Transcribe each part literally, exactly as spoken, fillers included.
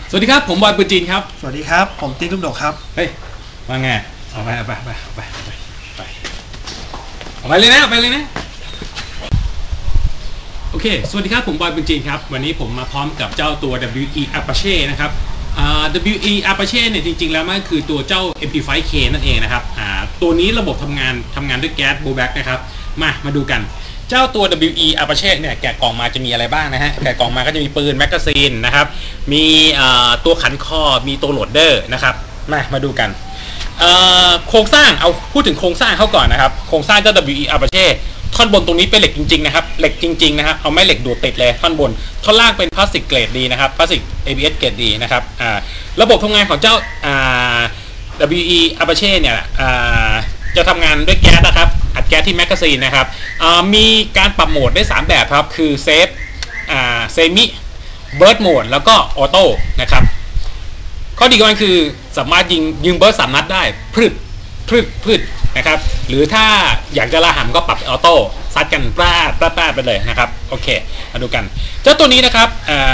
สวัสดีครับผมบอยปืนจีนครับสวัสดีครับผมติ๊กลูกดกครับเฮ้ยมาไงเอาไปเอาไปไปไปไปไปเอาไปเลยนะเอาไปเลยนะโอเคสวัสดีครับผมบอยปืนจีนครับวันนี้ผมมาพร้อมกับเจ้าตัว ดับเบิลยู อี Apache นะครับ ดับเบิลยู อี Apache เนี่ยจริงๆแล้วมันคือตัวเจ้า เอ็ม พี ไฟว์ เค นั่นเองนะครับตัวนี้ระบบทำงานทำงานด้วยแก๊ส blowback นะครับมามาดูกันเจ้าตัว ดับเบิลยู อี Apache เนี่ยแกะกล่องมาจะมีอะไรบ้างนะฮะแกะกล่องมาก็จะมีปืนแมกกาซีนนะครับมีตัวขันคอมีตัวโหลดเดอร์นะครับมามาดูกันโครงสร้างเอาพูดถึงโครงสร้างเขาก่อนนะครับโครงสร้างเจ้า ดับเบิลยู อี Apache ท่อนบนตรงนี้เป็นเหล็กจริงๆนะครับเหล็กจริงๆนะครับเอาไม้เหล็กดูดติดเลยท่อนบนท่อนล่างเป็นพลาสติกเกรดดีนะครับพลาสติก เอ บี เอส เกรดดีนะครับระบบทำงานของเจ้า ดับเบิลยู อี Apache เนี่ยจะทำงานด้วยแก๊สนะครับอัดแก๊สที่แมกกาซีนนะครับมีการปรับโหมดได้สามแบบครับคือเซฟเซมิเบิร์ดโหมดแล้วก็ออโต้นะครับข้อดีของมันคือสามารถยิงยิงเบิร์ดสามนัดได้พืดพืดพืดนะครับหรือถ้าอยากจะระห่ำก็ปรับออโต้ซัดกันปลาดปลาดปลาดไปเลยนะครับโอเคมาดูกันเจ้าตัวนี้นะครับ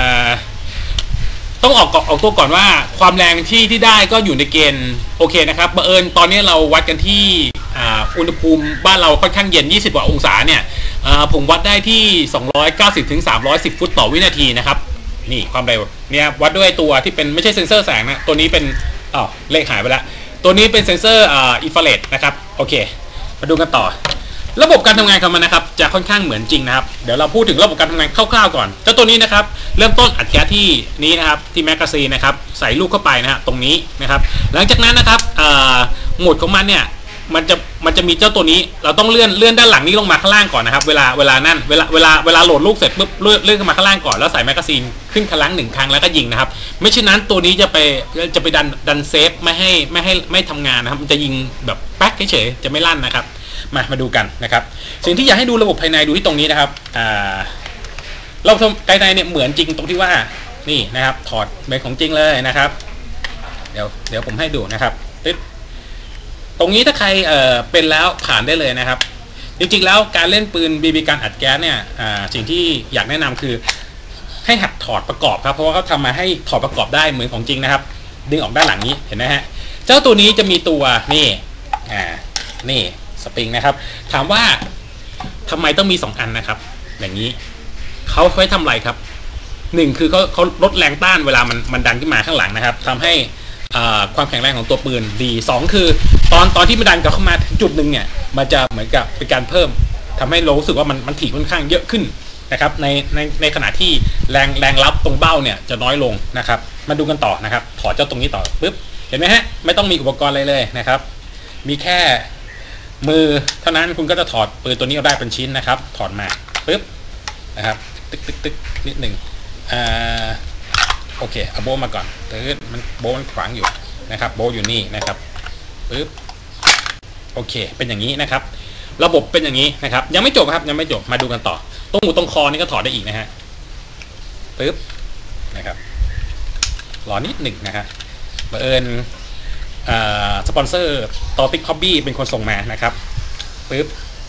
ต้องออกออกตัวก่อนว่าความแรงที่ที่ได้ก็อยู่ในเกณฑ์โอเคนะครับบังเอิญตอนนี้เราวัดกันที่อุณหภูมิบ้านเราค่อนข้างเย็นยี่สิบกว่าองศาเนี่ยผมวัดได้ที่สองร้อยเก้าสิบถึงสามร้อยสิบฟุตต่อวินาทีนะครับนี่ความเร็วเนี่ยวัดด้วยตัวที่เป็นไม่ใช่เซ็นเซอร์แสงนะตัวนี้เป็นอ๋อเลขหายไปแล้วตัวนี้เป็นเซ็นเซอร์อินฟราเรดนะครับโอเคมาดูกันต่อระบบการทำงานของมันนะครับจะค่อนข้างเหมือนจริงนะครับเดี๋ยวเราพูดถึงระบบการทำงานคร่าวๆก่อนเจ้าตัวนี้นะครับเริ่มต้นอัดแก๊สที่นี้นะครับที่แมกกาซีนนะครับใส่ลูกเข้าไปนะฮะตรงนี้นะครับหลังจากนั้นนะครับโหมดของมันเนี่ยมันจะมันจะมีเจ้าตัวนี้เราต้องเลื่อนเลื่อนด้านหลังนี้ลงมาข้างล่างก่อนนะครับเวลาเวลานั่นเวลาเวลาเวลาโหลดลูกเสร็จปุ๊บเลื่อนเลื่อนขึ้นมาข้างล่างก่อนแล้วใส่แมกกาซีนขึ้นครั้งหนึ่งครั้งแล้วก็ยิงนะครับไม่เช่นนั้นตัวนี้จะไปจะไปดันดันเซฟไม่ให้ไม่ให้ไม่ทำงานนะครับมันจะยิงแบบแป๊กเฉยๆจะไม่ลั่นนะครับมามาดูกันนะครับสิ่งที่อยากให้ดูระบบภายในดูที่ตรงนี้นะครับอ่าเราทำภายในเนี่ยเหมือนจริงตรงที่ว่านี่นะครับถอดเป็นของจริงเลยนะครับเดี๋ยวเดี๋ยวผมให้ดูนะครับตรงนี้ถ้าใครเอ่อเป็นแล้วผ่านได้เลยนะครับจริงๆแล้วการเล่นปืนบีบีกันอัดแก๊สเนี่ยสิ่งที่อยากแนะนำคือให้หัดถอดประกอบครับเพราะว่าเขาทำมาให้ถอดประกอบได้เหมือนของจริงนะครับดึงออกด้านหลังนี้เห็นไหมฮะเจ้าตัวนี้จะมีตัวนี่อ่านี่สปริงนะครับถามว่าทำไมต้องมีสองอันนะครับอย่างนี้เขาไว้ทำอะไรครับหนึ่งคือเขาเขาลดแรงต้านเวลามันมันดันขึ้นมาข้างหลังนะครับทำให้ความแข็งแรงของตัวปืนดีสองคือตอนตอนที่มันดันกลับเข้ามาถึงจุดหนึ่งเนี่ยมันจะเหมือนกับเป็นการเพิ่มทำให้เรารู้สึกว่ามันมันถี่ค่อนข้างเยอะขึ้นนะครับในในในขณะที่แรงแรงรับตรงเบ้าเนี่ยจะน้อยลงนะครับมาดูกันต่อนะครับถอดเจ้าตรงนี้ต่อปึ๊บเห็นไหมฮะไม่ต้องมีอุปกรณ์อะไรเลยนะครับมีแค่มือเท่านั้นคุณก็จะถอดปืนตัวนี้ออกได้เป็นชิ้นนะครับถอดมาปึ๊บนะครับตึกตึกตึกนิดหนึ่งอ่าโอเคเอาโบมาก่อนตืดมันโบมันขวางอยู่นะครับโบอยู่นี่นะครับปึ๊บโอเคเป็นอย่างนี้นะครับระบบเป็นอย่างนี้นะครับยังไม่จบครับยังไม่จบมาดูกันต่อตรงหูตรงคอนี่ก็ถอดได้อีกนะฮะปึ๊บนะครับรอนิดหนึ่งนะครับบังเอิญสปอนเซอร์ตอติกฮอบบี้เป็นคนส่งมานะครับปึ๊บ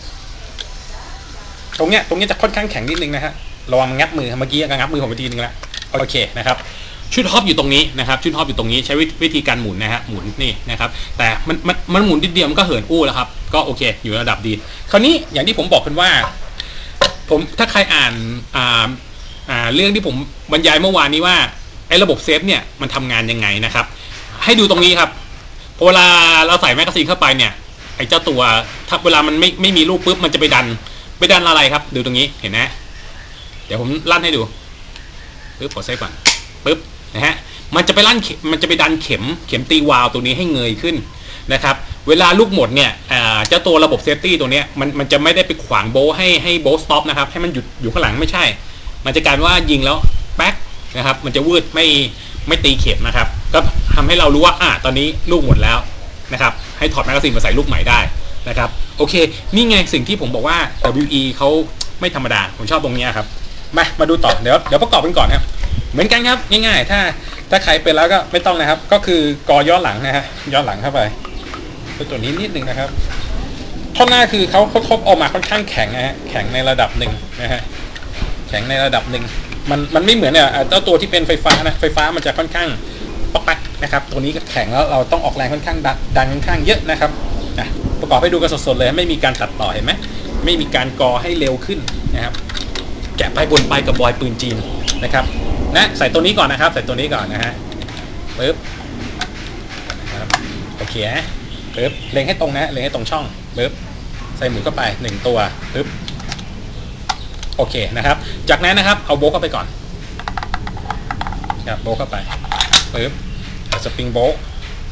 ตรงเนี้ยตรงนี้จะค่อนข้างแข็งนิดนึงนะฮะระวังงับมือเมื่อกี้ก็งับมือผมไปทีนึงแล้วโอเคนะครับชุดฮอปอยู่ตรงนี้นะครับชุดฮอปอยู่ตรงนี้ใช้วิธีการหมุนนะฮะหมุนนี่นะครับแต่มันมันมันหมุนนิดเดียวมันก็เหินอู้แล้วครับก็โอเคอยู่ระดับดีคราวนี้อย่างที่ผมบอกกันว่าผมถ้าใครอ่านอ่าอ่าเรื่องที่ผมบรรยายเมื่อวานนี้ว่าไอ้ระบบเซฟเนี่ยมันทำงานยังไงนะครับให้ดูตรงนี้ครับพอเวลาเราใส่แมกกาซีนเข้าไปเนี่ยไอ้เจ้าตัวถ้าเวลามันไม่ไม่มีลูกปุ๊บมันจะไปดันไปดันอะไรครับดูตรงนี้เห็นไหมเดี๋ยวผมลั่นให้ดูปึ๊บกดเซฟก่อนปึ๊บนะฮะมันจะไปลั่นมันจะไปดันเข็มเข็มตีวาล์วตัวนี้ให้เงยขึ้นนะครับเวลาลูกหมดเนี่ยเจ้าตัวระบบเซฟตี้ตัวนี้มันมันจะไม่ได้ไปขวางโบให้ให้โบสต็อปนะครับให้มันหยุดอยู่ข้างหลังไม่ใช่มันจะกลายว่ายิงแล้วแป๊กนะครับมันจะวืดไม่ไม่ตีเข็มนะครับก็ทำให้เรารู้ว่าอ่าตอนนี้ลูกหมดแล้วนะครับให้ถอดแมกกาซีนมาใส่ลูกใหม่ได้นะครับโอเคนี่ไงสิ่งที่ผมบอกว่า ดับเบิลยู อี เขาไม่ธรรมดาผมชอบตรงนี้ครับมามาดูต่อเดี๋ยวเดี๋ยวประกอบกันก่อนครับเหมือนกันครับง่ายๆถ้าถ้าใครเป็นแล้วก็ไม่ต้องนะครับก็คือกอย้อนหลังนะฮะย้อนหลังเข้าไปตัวนี้นิดนึงนะครับท่อนหน้าคือเขาเขาออกมาค่อนข้างแข็งนะฮะแข็งในระดับหนึ่งนะฮะแข็งในระดับหนึ่งมันมันไม่เหมือนเนี่ยเจ้าตัวที่เป็นไฟฟ้านะไฟฟ้ามันจะค่อนข้างป๊อกแป๊กนะครับตัวนี้ก็แข็งแล้วเราต้องออกแรงค่อนข้างดันดันค่อนข้างเยอะนะครับนะประกอบให้ดูกันสดๆเลยไม่มีการขัดต่อเห็นไหมไม่มีการกอให้เร็วขึ้นนะครับแกะไปบนไปกับบอยปืนจีนนะครับนะใส่ตัวนี้ก่อนนะครับใส่ตัวนี้ก่อนนะฮะปึ๊บนะครับโอเคนะปึ๊บเล็งให้ตรงนะเล็งให้ตรงช่องปึ๊บใส่หมุนเข้าไปหนึ่งตัวปึ๊บโอเคนะครับจากนั้นนะครับเอาโบกเข้าไปก่อนครับโบกเข้าไปปึ๊บสปริงโบก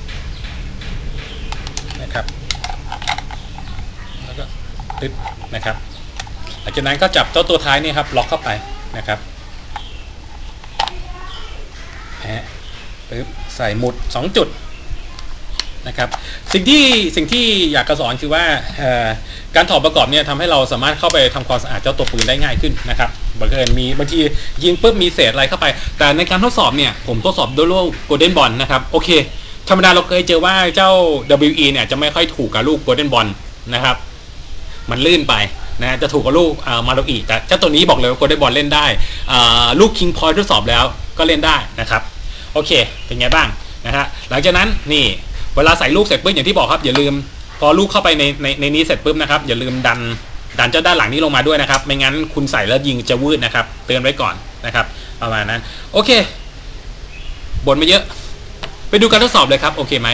นะครับแล้วก็ปึ๊บนะครับหลังจากนั้นก็จับเจ้าตัวท้ายนี่ครับล็อกเข้าไปนะครับฮะปึ๊บใส่หมุดสองจุดนะครับสิ่งที่สิ่งที่อยากจะสอนคือว่าการถอดประกอบเนี่ยทำให้เราสามารถเข้าไปทำความสะอาดเจ้าตัวปืนได้ง่ายขึ้นนะครับบางทีมีบางทียิงปุ๊บมีเศษอะไรเข้าไปแต่ในการทดสอบเนี่ยผมทดสอบด้วยลูกโกลเด้นบอลนะครับโอเคธรรมดาเราเคยเจอว่าเจ้า ดับเบิลยู อี เนี่ยจะไม่ค่อยถูกกับลูกโกลเด้นบอลนะครับมันลื่นไปนะจะถูกกับลูกมาโลอีแต่เจ้าตัวนี้บอกเลยว่าโกลเด้นบอลเล่นได้ลูกคิงพอยต์ทดสอบแล้วก็เล่นได้นะครับโอเคเป็นไงบ้างนะฮะหลังจากนั้นนี่เวลาใส่ลูกเสร็จปุ๊บอย่างที่บอกครับอย่าลืมพอลูกเข้าไปในในในนี้เสร็จปุ๊บนะครับอย่าลืมดันดันเจ้าด้านหลังนี้ลงมาด้วยนะครับไม่งั้นคุณใส่แล้วยิงจะวืดนะครับเตือนไว้ก่อนนะครับประมาณนั้นโอเคบ่นมาเยอะไปดูการทดสอบเลยครับโอเคไหม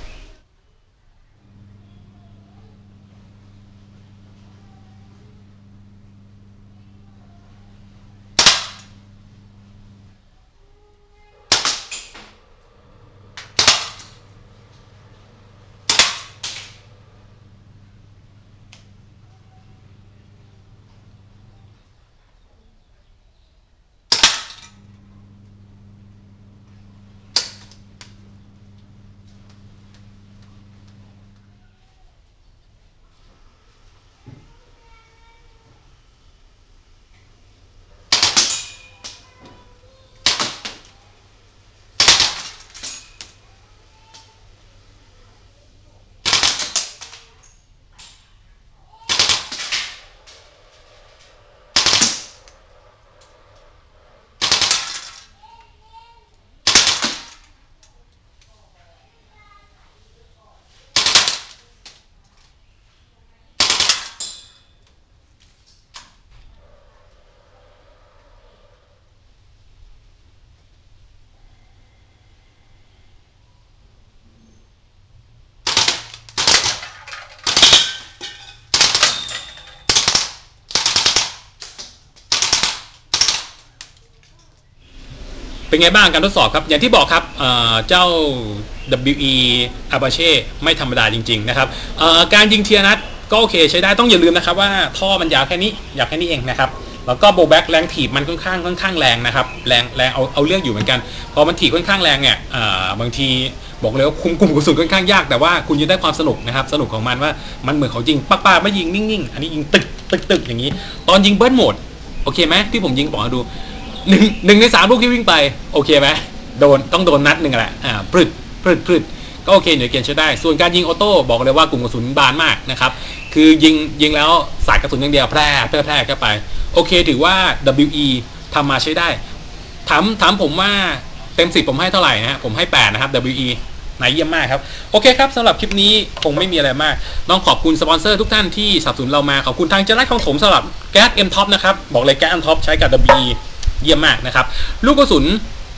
เป็นไงบ้างการทดสอบครับอย่างที่บอกครับเจ้า ดับเบิลยู อี Apache ไม่ธรรมดาจริงๆนะครับการยิงเทียนัทก็โอเคใช้ได้ต้องอย่าลืมนะครับว่าท่อมันยาวแค่นี้ยาวแค่นี้เองนะครับแล้วก็โบแบ็กแรงถีบมันค่อนข้างค่อนข้างแรงนะครับแรงแรงเอาเอาเรื่องอยู่เหมือนกันพอมันถีบค่อนข้างแรงเนี่ยบางทีบอกเลยว่าคุมกลุ่มกระสุนค่อนข้างยากแต่ว่าคุณจะได้ความสนุกนะครับสนุกของมันว่ามันเหมือนเขายิงปักปาไม่ยิงนิ่งๆอันนี้ยิงตึกตึกตึกอย่างนี้ตอนยิงเบิร์นโหมดโอเคไหมที่ผมยิงบอกมาดูหนึ่งหนึ่งในสามลูกที่วิ่งไปโอเคไหมโดนต้องโดนนัดหนึ่งแหละอ่าปรึดปรึดปรึดก็โอเคเหนือเกณฑ์ใช้ได้ส่วนการยิงออโต้บอกเลยว่ากลุ่มกระสุนบานมากนะครับคือยิงยิงแล้วสายกระสุนอย่างเดียวแพร่แพร่แพร่เข้าไปโอเคถือว่า ดับเบิลยู อี ทำมาใช้ได้ถามถามผมว่าเต็มสิบผมให้เท่าไหร่นะผมให้แปดนะครับ ดับเบิลยู อี นายเยี่ยมมากครับโอเคครับสำหรับคลิปนี้คงไม่มีอะไรมากต้องขอบคุณสปอนเซอร์ทุกท่านที่สนับสนุนเรามาขอบคุณทางเจริญของผมสำหรับแก๊ส M Top นะครับบอกเลยแก๊ส M Top ใช้กับ ดับเบิลยู อี เยี่ยมมากนะครับลูกกระสุน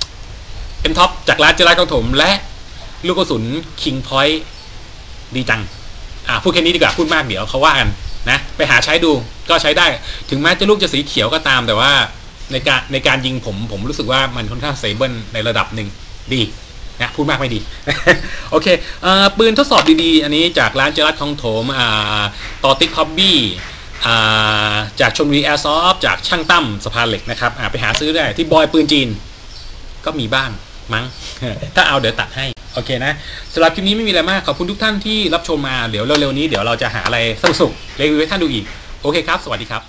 M Top จากร้านเจริญของผมและลูกกระสุน King Point ดีจังอ่าพูดแค่นี้ดีกว่าพูดมากเดี๋ยวเขาว่ากันนะไปหาใช้ดูก็ใช้ได้ถึงแม้จะลูกจะสีเขียวก็ตามแต่ว่าในการในการยิงผมผมรู้สึกว่ามันค่อนข้างเซเบิลในระดับหนึ่งดีนะพูดมากไม่ดี โอเคเอ่อปืนทดสอบดีๆอันนี้จากร้านเจรัตของโถมอ่าตอติกฮอบบี้อ่าจากชลบุรีแอร์ซอฟจากช่างตั้มสะพานเหล็กนะครับอ่าไปหาซื้อได้ที่บอยปืนจีนก็มีบ้างมั้ง ถ้าเอาเดี๋ยวตัดให้โอเคนะสำหรับคลิปนี้ไม่มีอะไรมากขอบคุณทุกท่านที่รับชมมาเดี๋ยวเร็วๆนี้เดี๋ยวเราจะหาอะไรสนุกๆรีวิวให้ท่านดูอีกโอเคครับสวัสดีครับ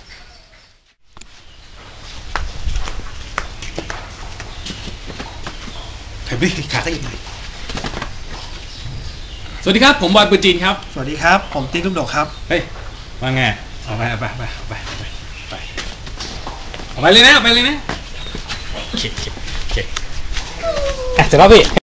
เฮ้ยขาตั้งอีกหน่อยสวัสดีครับผมบอยปืนจีนครับสวัสดีครับผมติ๊กลูกดกครับเฮ้ยว่าไงเอาไปไปไปไปไปไปเอาไปเลยนะไปเลยนะโอเคโอเคโอเคอ่ะเสร็จแล้วพี่